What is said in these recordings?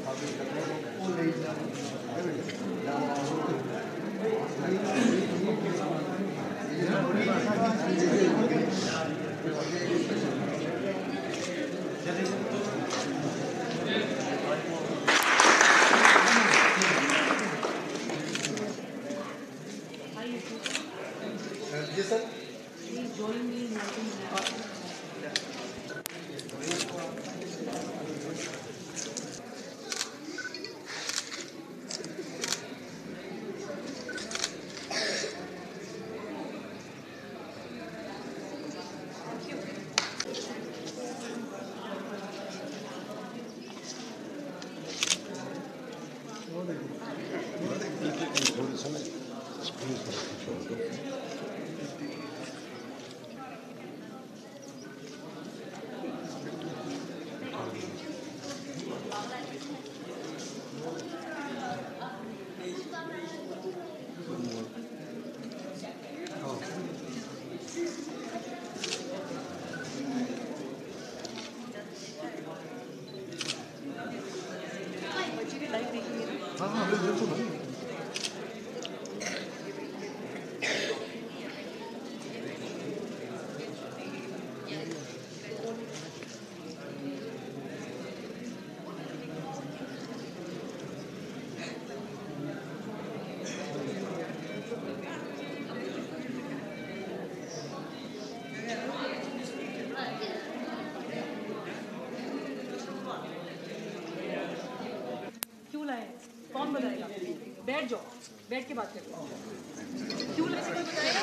कौन बताएगा? बैठ जाओ, बैठ के बात करते हैं। क्यों ऐसे कोई बताएगा?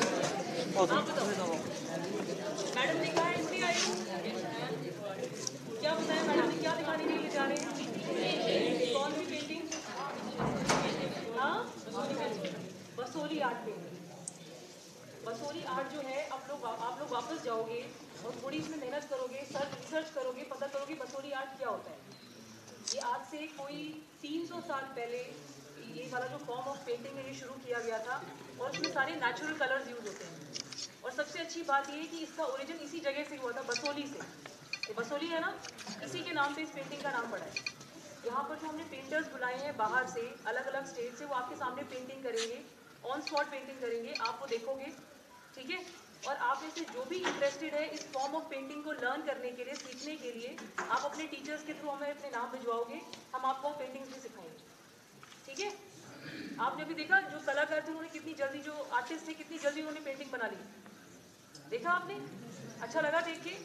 आप बताओ। मैडम ने कहा है इसलिए आई हूँ। क्या बताया मैडम ने? क्या दिखाने के लिए जा रहे हैं? कौन सी पेंटिंग? हाँ, Basohli art painting. Basohli art जो है आप लोग वापस जाओगे और थोड़ी इसमें मेहनत करोगे, रिसर्च करोगे, पता करोगे बसोली आर्ट क्या होता है। ये आज से कोई 300 साल पहले ये वाला जो फॉर्म ऑफ पेंटिंग है ये शुरू किया गया था और इसमें सारे नेचुरल कलर्स यूज होते हैं। और सबसे अच्छी बात ये है कि इसका ओरिजिन इसी जगह से हुआ था, बसोली से। तो बसोली है ना, इसी के नाम पे इस पेंटिंग का नाम पड़ा है। यहाँ पर जो हमने पेंटर्स बुलाए हैं बाहर से, अलग अलग स्टेट से, वो आपके सामने पेंटिंग करेंगे, ऑन स्पॉट पेंटिंग करेंगे, आप वो देखोगे, ठीक है। और आप में से जो भी इंटरेस्टेड है इस फॉर्म ऑफ पेंटिंग को लर्न करने के लिए, सीखने के लिए, आप अपने टीचर्स के थ्रू हमें अपने नाम भिजवाओगे, हम आपको पेंटिंग्स भी सिखाएंगे, ठीक है। आपने भी देखा जो कलाकार थे उन्होंने कितनी जल्दी, जो आर्टिस्ट थे कितनी जल्दी उन्होंने पेंटिंग बना ली, देखा आपने? अच्छा लगा देख के?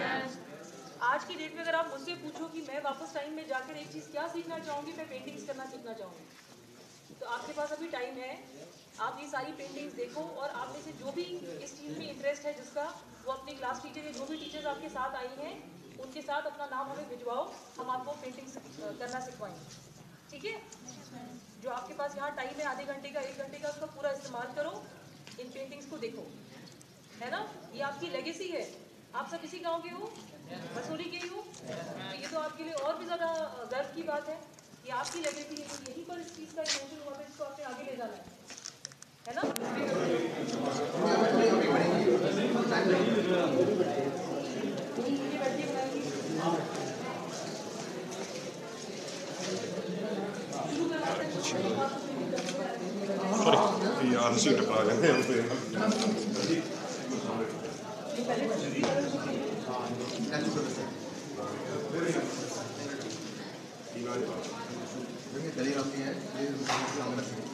आज की डेट में अगर आप मुझसे पूछो कि मैं वापस टाइम में जाकर एक चीज़ क्या सीखना चाहूँगी, मैं पेंटिंग्स करना सीखना चाहूँगी। तो आपके पास अभी टाइम है, आप ये सारी पेंटिंग्स देखो और आप में से जो भी इस चीज़ में इंटरेस्ट है जिसका, वो अपनी क्लास टीचर या जो भी टीचर्स आपके साथ आई हैं उनके साथ अपना नाम हमें भिजवाओ, हम आपको पेंटिंग्स करना सिखवाएंगे, ठीक है। जो आपके पास यहाँ टाइम है आधे घंटे का, 1 घंटे का, उसका पूरा इस्तेमाल करो, इन पेंटिंग्स को देखो, है ना। ये आपकी लेगेसी है। आप सब इसी गांव के हो, बसोली के ही हो, तो ये तो आपके लिए और भी ज़्यादा गर्व की बात है कि आपकी लेगेसी है, यहीं पर इस चीज़ का इमोशन हुआ था, इसको आपने आगे ले जाना है ना। है